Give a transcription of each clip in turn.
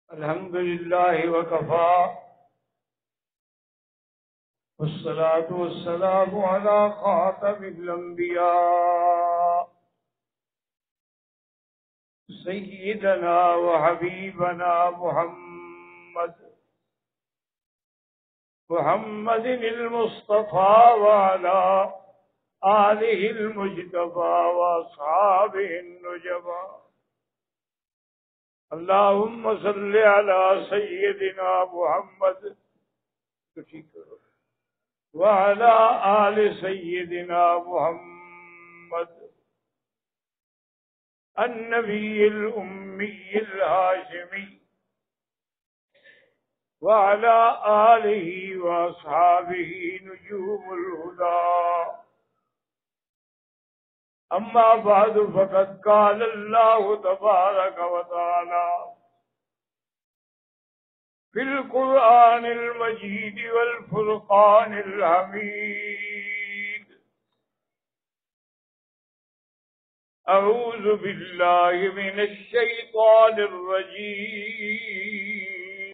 الحمد لله وكفى والصلاة والسلام على خاتم الأنبياء سيدنا وحبيبنا محمد المصطفى وعلى آله المجتبى وأصحابه النجبى. اللهم صل على سيدنا محمد وعلى آل سيدنا محمد النبي الأمي الهاشمي وعلى آله وأصحابه نجوم الهدى. أما بعد فقد قال الله تبارك وتعالى في القرآن المجيد والفرقان الحميد: أعوذ بالله من الشيطان الرجيم.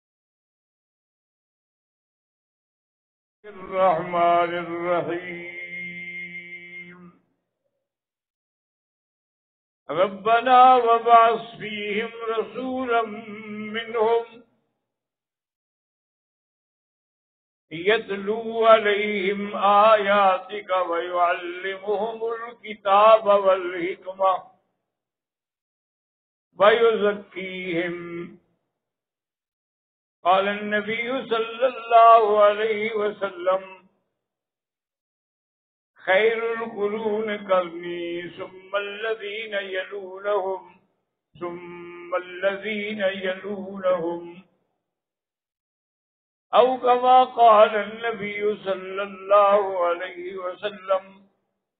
الرحمن الرحيم. ربنا وابعث فيهم رسولا منهم يتلو عليهم آياتك ويعلمهم الكتاب والحكمة ويزكيهم. قال النبي صلى الله عليه وسلم: خير القرون قرني ثم الذين يلونهم ثم الذين يلونهم، أو كما قال النبي صلى الله عليه وسلم.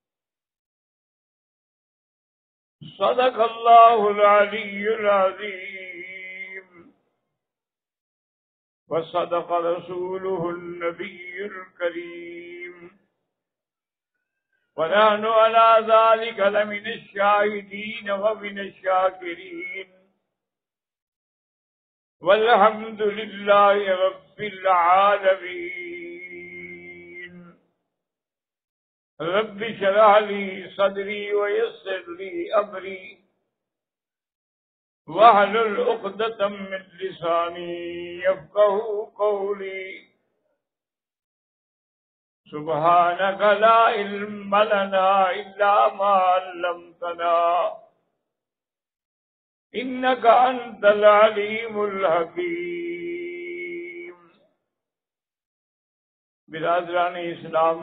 صدق الله العلي العظيم وصدق رسوله النبي الكريم، ونحن على ذلك لمن الشاهدين ومن الشاكرين، والحمد لله رب العالمين. رب اشرح لي صدري ويسر لي أمري واحلل عقدة من لساني يفقهوا قولي. سبحانك لا علم لنا إلا ما علمتنا إنك أنت العليم الحكيم. برادران اسلام،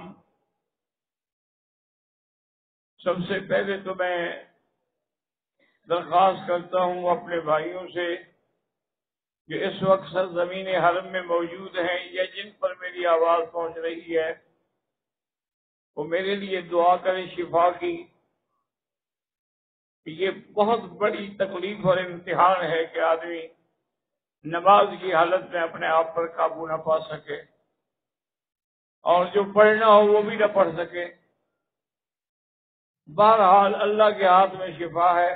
سب سے پہلے تو میں درخواست کرتا ہوں اپنے بھائیوں سے جو اس وقت سرزمین حرم میں موجود ہیں یا جن پر میری آواز پہنچ رہی ہے، وہ میرے لیے دعا کریں شفا کی. یہ بہت بڑی تکلیف اور امتحان ہے کہ آدمی نماز کی حالت میں اپنے آپ پر قابو نہ پا سکے اور جو پڑھنا ہو وہ بھی نہ پڑھ سکے. بہرحال اللہ کے ہاتھ میں شفا ہے.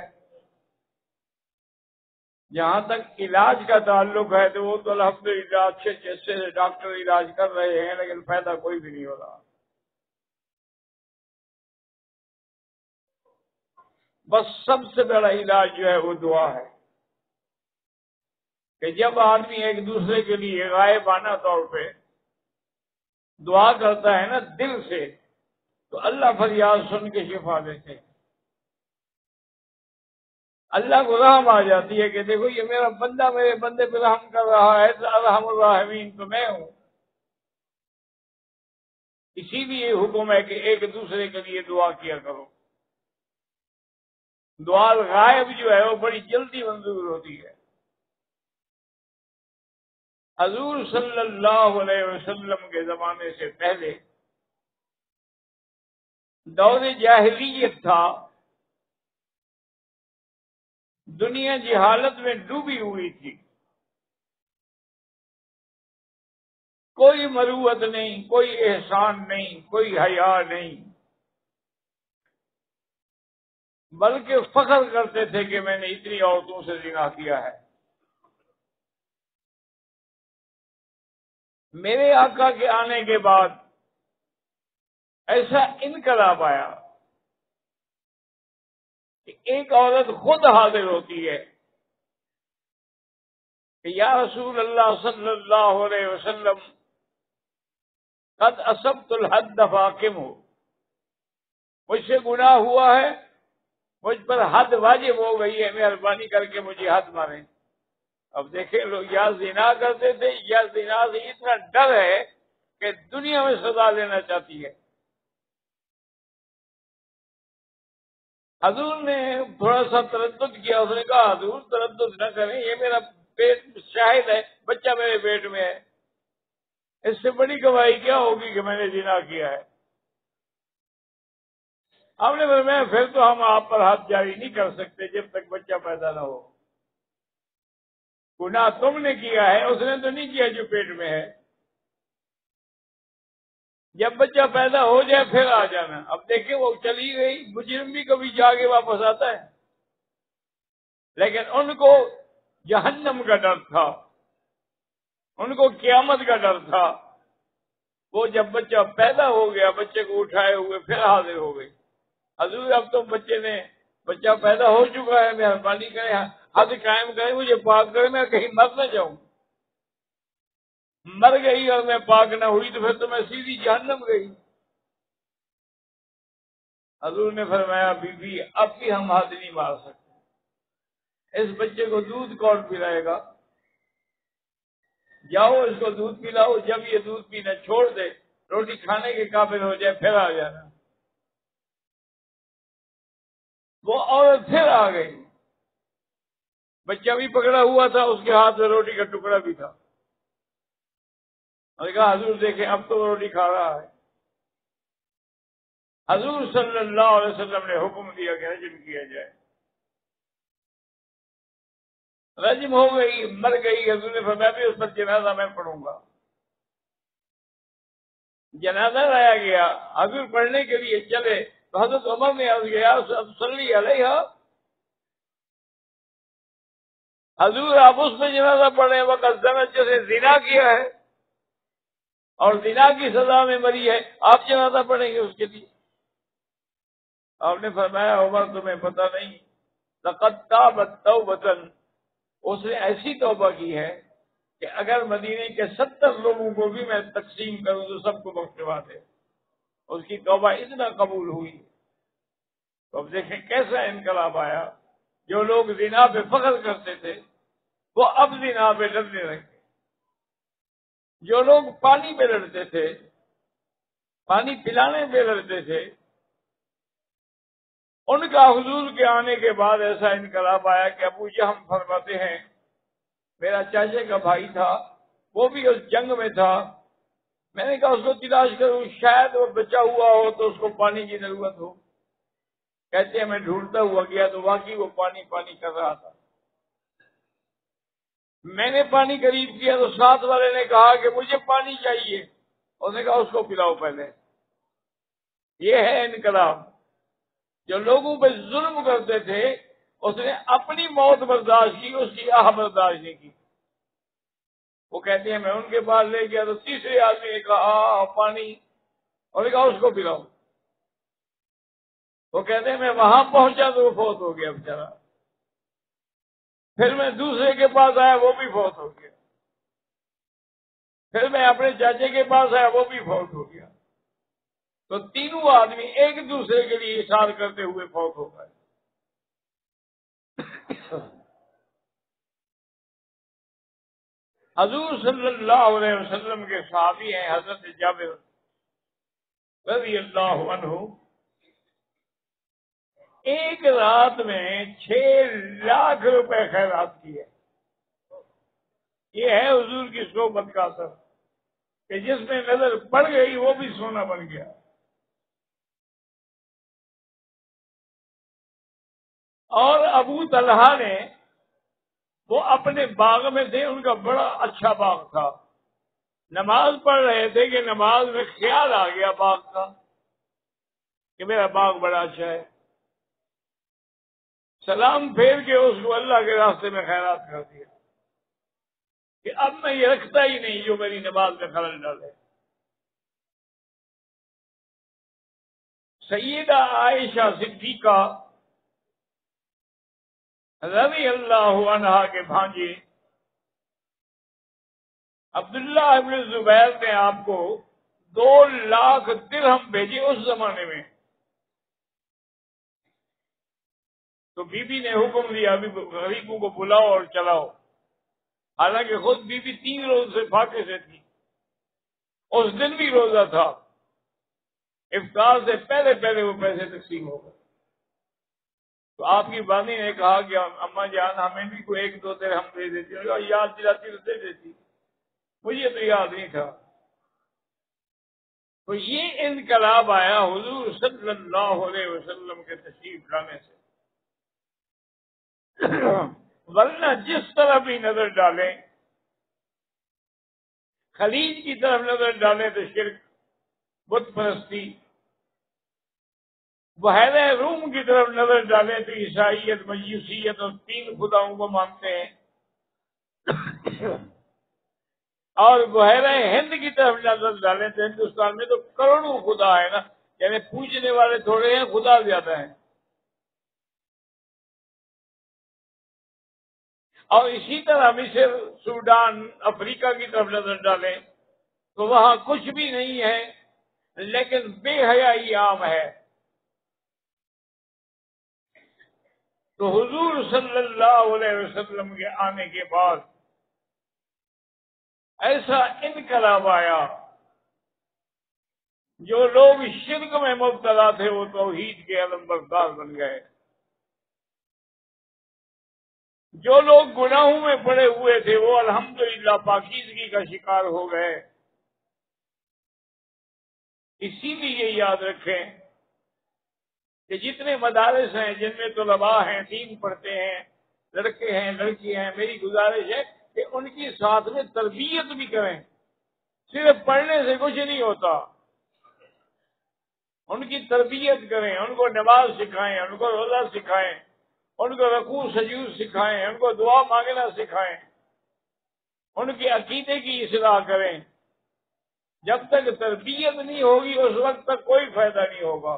جہاں تک علاج کا تعلق ہے تو وہ تو الحمدللہ اچھے سے ڈاکٹر علاج کر رہے ہیں، لیکن فائدہ کوئی بھی نہیں ہو رہا. بس سب سے بڑا علاج جو ہے وہ دعا ہے کہ جب آدمی ایک دوسرے کے لیے غائبانہ طور پہ دعا کرتا ہے نا دل سے، تو اللہ فریاد سن کے شفا دیتے ہیں. اللہ کو رحم آ جاتی ہے کہ دیکھو یہ میرا بندہ میرے بندے پہ رحم کر رہا ہے، تو ارحم الراحمین تو میں ہوں. اسی لیے حکم ہے کہ ایک دوسرے کے لیے دعا کیا کرو. دعا غائب جو ہے وہ بڑی جلدی منظور ہوتی ہے. حضور صلی اللہ علیہ وسلم کے زمانے سے پہلے دور جاہلیت تھا، دنیا جہالت میں ڈوبی ہوئی تھی. کوئی مروت نہیں، کوئی احسان نہیں، کوئی حیا نہیں، بلکہ فخر کرتے تھے کہ میں نے اتنی عورتوں سے زنا کیا ہے. میرے آقا کے آنے کے بعد ایسا انقلاب آیا کہ ایک عورت خود حاضر ہوتی ہے کہ یا رسول اللہ صلی اللہ علیہ وسلم قد اصبت الحد فاقم ہو، مجھ سے گناہ ہوا ہے، مجھ پر حد واجب ہو گئی ہے، مہربانی کر کے مجھے حد ماریں۔ اب دیکھیں لوگ یا زنا کرتے تھے یا زنا سے اتنا ڈر ہے کہ دنیا میں سزا لینا چاہتی ہے۔ حضور نے تھوڑا سا تردد کیا، اس نے کہا حضور تردد نہ کریں، یہ میرا پیٹ شاہد ہے، بچہ میرے پیٹ میں ہے، اس سے بڑی گواہی کیا ہوگی کہ میں نے زنا کیا ہے۔ ہم نے فرمایا پھر تو ہم آپ پر ہاتھ جاری نہیں کر سکتے جب تک بچہ پیدا نہ ہو۔ گناہ تم نے کیا ہے، اس نے تو نہیں کیا جو پیٹ میں ہے۔ جب بچہ پیدا ہو جائے پھر آ جانا۔ اب دیکھیں وہ چلی گئی، مجرم بھی کبھی جا کے واپس آتا ہے، لیکن ان کو جہنم کا ڈر تھا، ان کو قیامت کا ڈر تھا۔ وہ جب بچہ پیدا ہو گیا، بچے کو اٹھائے ہوئے پھر حاضر ہو گئی۔ حضور اب تو بچہ پیدا ہو چکا ہے، مہربانی کریں حد قائم کریں، مجھے پاک کریں، میں کہیں مر نہ جاؤں۔ مر گئی اور میں پاک نہ ہوئی تو پھر تو میں سیدھی جہنم گئی۔ حضور نے فرمایا بی بی اب بھی ہم حد نہیں مار سکتے، اس بچے کو دودھ کون پلائے گا؟ جاؤ اس کو دودھ پلاؤ، جب یہ دودھ پینا چھوڑ دے، روٹی کھانے کے قابل ہو جائے پھر آ جانا۔ وہ عورت پھر آ گئی، بچہ بھی پکڑا ہوا تھا، اس کے ہاتھ میں روٹی کا ٹکڑا بھی تھا۔ اور کہا حضور دیکھیں اب تو وہ روٹی کھا رہا ہے۔ حضور صلی اللہ علیہ وسلم نے حکم دیا کہ رجم کیا جائے۔ رجم ہو گئی، مر گئی۔ حضور نے فرمایا بھی اس پر جنازہ میں پڑھوں گا۔ جنازہ لایا گیا، حضور پڑھنے کے لیے چلے تو حضرت عمر نے عرض کیا صلی علیہ، حضور آپ اس پہ جنازہ پڑھے وقت زنت جیسے زنا کیا ہے اور زنا کی سزا میں مری ہے، آپ جنازہ پڑھیں گے اس کے لیے؟ آپ نے فرمایا عمر تمہیں پتہ نہیں، لقد تابت توبۃ، اس نے ایسی توبہ کی ہے کہ اگر مدینے کے 70 لوگوں کو بھی میں تقسیم کروں تو سب کو بخشوا دے۔ اس کی توبہ اتنا قبول ہوئی۔ تو اب دیکھیں کیسا انقلاب آیا، جو لوگ زنا پہ فخر کرتے تھے وہ اب زنا پہ ڈرنے لگے، جو لوگ پانی پہ لڑتے تھے، پانی پلانے پہ لڑتے تھے، ان کا حضور کے آنے کے بعد ایسا انقلاب آیا کہ ابو جہم فرماتے ہیں میرا چاچے کا بھائی تھا، وہ بھی اس جنگ میں تھا، میں نے کہا اس کو تلاش کروں، شاید وہ بچا ہوا ہو تو اس کو پانی کی ضرورت ہو۔ کہتے ہیں میں ڈھونڈتا ہوا گیا تو واقعی وہ پانی کر رہا تھا۔ میں نے پانی قریب کیا تو ساتھ والے نے کہا کہ مجھے پانی چاہیے، اس نے کہا اس کو پلاؤ پہلے۔ یہ ہے انقلاب۔ جو لوگوں پہ ظلم کرتے تھے اس نے اپنی موت برداشت کی، اس کی آہ برداشت نہیں کی۔ وہ کہتے ہیں میں ان کے پاس لے گیا تو تیسرے آدمی نے کہا پانی، اور نے کہا اس کو پلاؤ۔ وہ کہتے ہیں میں وہاں پہنچا تو وہ فوت ہو گیا بیچارہ، پھر میں دوسرے کے پاس آیا وہ بھی فوت ہو گیا، پھر میں اپنے چاچے کے پاس آیا وہ بھی فوت ہو گیا، تو تینوں آدمی ایک دوسرے کے لیے اشارہ کرتے ہوئے فوت ہو گئے۔ حضور صلی اللہ علیہ وسلم کے صحابی ہیں حضرت جابر رضی اللہ عنہ، ایک رات میں 6 لاکھ روپے خیرات کیے۔ یہ ہے حضور کی صحبت کا اثر کہ جس میں نظر پڑ گئی وہ بھی سونا بن گیا۔ اور ابو طلحہ نے، وہ اپنے باغ میں تھے، ان کا بڑا اچھا باغ تھا، نماز پڑھ رہے تھے کہ نماز میں خیال آ گیا باغ کا کہ میرا باغ بڑا اچھا ہے، سلام پھیر کے اس کو اللہ کے راستے میں خیرات کر دیا۔ کہ اب میں یہ رکھتا ہی نہیں جو میری نماز میں خلل ڈالے۔ سیدہ عائشہ صدیقہ رضی اللہ عنہا کے بھانجے عبداللہ ابن زبیر نے آپ کو 2,00,000 درہم بھیجے اس زمانے میں۔ تو بی بی نے حکم دیا ابھی غریبوں کو بلاؤ اور چلاؤ، حالانکہ خود بی بی 3 روز سے فاقے سے تھی، اس دن بھی روزہ تھا، افطار سے پہلے پہلے وہ پیسے تقسیم ہو گئے۔ تو آپ کی بانی نے کہا کہ اماں جان ہمیں بھی کوئی 1-2 درہم دے دیتی، اور یاد دلاتی تو دے دیتی، مجھے تو یاد نہیں تھا۔ تو یہ انقلاب آیا حضور صلی اللہ علیہ وسلم کے تشریف لانے سے۔ ورنہ جس طرح بھی نظر ڈالیں، خلیج کی طرف نظر ڈالیں تو شرک، بت پرستی، بحیرہ روم کی طرف نظر ڈالیں تو عیسائیت، مجوسیت اور 3 خداؤں کو مانتے ہیں، اور بحیرہ ہند کی طرف نظر ڈالیں تو ہندوستان میں تو کروڑوں خدا ہے نا، یعنی پوجنے والے تھوڑے ہیں، خدا زیادہ ہیں۔ اور اسی طرح مصر، سوڈان، افریقہ کی طرف نظر ڈالیں تو وہاں کچھ بھی نہیں ہے، لیکن بے حیائی عام ہے۔ تو حضور صلی اللہ علیہ وسلم کے آنے کے بعد ایسا انقلاب آیا، جو لوگ شرک میں مبتلا تھے وہ توحید کے علم بردار بن گئے، جو لوگ گناہوں میں پڑے ہوئے تھے وہ الحمدللہ پاکیزگی کا شکار ہو گئے۔ اسی لیے یاد رکھیں کہ جتنے مدارس ہیں جن میں طلباء ہیں، دین پڑھتے ہیں، لڑکے ہیں، لڑکیاں ہیں، میری گزارش ہے کہ ان کی ساتھ میں تربیت بھی کریں، صرف پڑھنے سے کچھ نہیں ہوتا، ان کی تربیت کریں، ان کو نماز سکھائیں، ان کو روزہ سکھائیں، ان کو رکوع سجود سکھائیں، ان کو دعا مانگنا سکھائیں، ان کے عقیدے کی اصلاح کریں۔ جب تک تربیت نہیں ہوگی اس وقت تک کوئی فائدہ نہیں ہوگا۔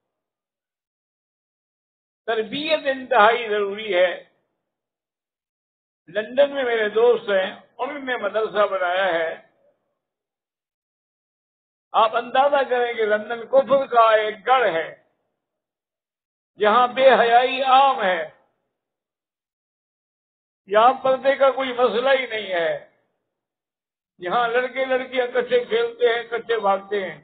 تربیت انتہائی ضروری ہے۔ لندن میں میرے دوست ہیں، انہوں نے مدرسہ بنایا ہے، آپ اندازہ کریں کہ لندن کفر کا ایک گڑھ ہے، جہاں بے حیائی عام ہے، یہاں پردے کا کوئی مسئلہ ہی نہیں ہے، یہاں لڑکے لڑکیاں کچھے کھیلتے ہیں، کچھے بھاگتے ہیں،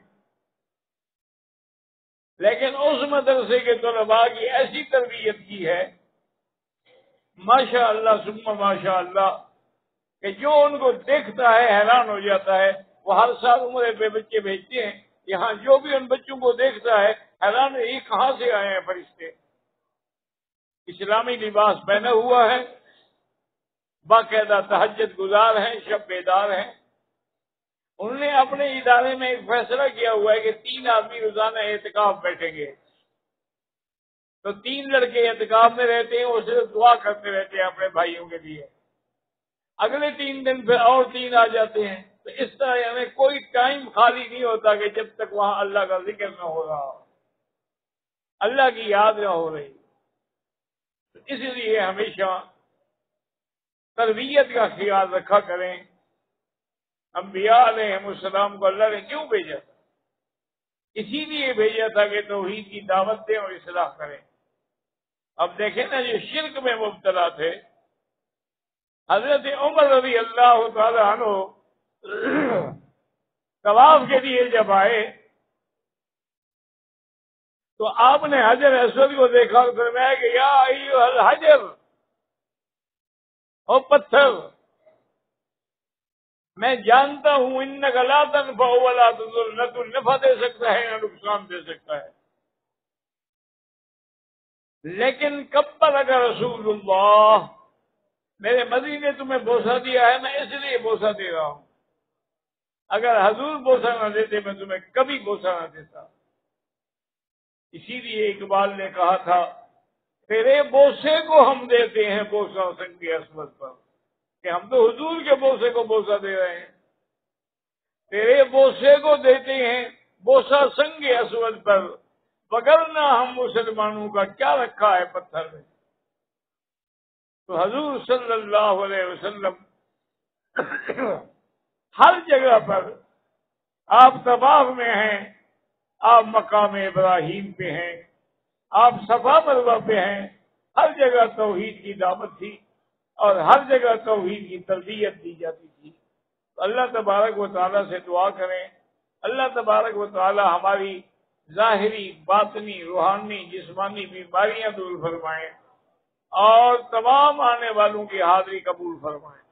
لیکن اس مدرسے کے طلباء کی ایسی تربیت کی ہے ماشاء اللہ ثم ماشاء اللہ کہ جو ان کو دیکھتا ہے حیران ہو جاتا ہے۔ وہ ہر سال عمرے پہ بچے بھیجتے ہیں، یہاں جو بھی ان بچوں کو دیکھتا ہے حیران ہے، یہ کہاں سے آئے ہیں فرشتے، اسلامی لباس پہنا ہوا ہے، باقاعدہ تہجد گزار ہیں، شب بیدار ہیں۔ انہوں نے اپنے ادارے میں ایک فیصلہ کیا ہوا ہے کہ 3 آدمی روزانہ اعتکاف بیٹھیں گے، تو 3 لڑکے اعتکاف میں رہتے ہیں، وہ صرف دعا کرتے رہتے ہیں اپنے بھائیوں کے لیے، اگلے 3 دن پھر اور 3 آ جاتے ہیں، تو اس طرح ہمیں کوئی ٹائم خالی نہیں ہوتا کہ جب تک وہاں اللہ کا ذکر نہ ہو رہا، اللہ کی یاد نہ ہو رہی۔ تو اس لیے ہمیشہ تربیت کا خیال رکھا کریں۔ انبیاء علیہ السلام کو اللہ نے کیوں بھیجا تھا؟ اسی لیے بھیجا تھا کہ توحید کی دعوت دیں اور اصلاح کریں۔ اب دیکھیں نا، جو شرک میں مبتلا تھے، حضرت عمر رضی اللہ تعالی عنہ طواف کے لیے جب آئے تو آپ نے حجر اسود کو دیکھا اور فرمایا کہ یا ایھا الحجر، او پتھر، میں جانتا ہوں انک لا تنفع ولا تضر، نہ تو نفع دے سکتا ہے نہ نقصان دے سکتا ہے، لیکن قبلک اگر رسول اللہ، میرے مدی نے تمہیں بوسہ دیا ہے، میں اس لیے بوسہ دے رہا ہوں، اگر حضور بوسہ نہ دیتے میں تمہیں کبھی بوسہ نہ دیتا۔ اسی لیے اقبال نے کہا تھا، تیرے بوسے کو ہم دیتے ہیں بوسہ سنگ اسود پر، کہ ہم تو حضور کے بوسے کو بوسہ دے رہے ہیں، تیرے بوسے کو دیتے ہیں بوسہ سنگ اسود پر، وگرنہ ہم مسلمانوں کا کیا رکھا ہے پتھر میں۔ تو حضور صلی اللہ علیہ وسلم ہر جگہ پر، آپ طواف میں ہیں، آپ مقام ابراہیم پہ ہیں، آپ صفا مروہ پہ ہیں، ہر جگہ توحید کی دعوت تھی اور ہر جگہ توحید کی تربیت دی جاتی تھی۔ تو اللہ تبارک و تعالیٰ سے دعا کریں، اللہ تبارک و تعالیٰ ہماری ظاہری، باطنی، روحانی، جسمانی بیماریاں دور فرمائیں اور تمام آنے والوں کی حاضری قبول فرمائیں۔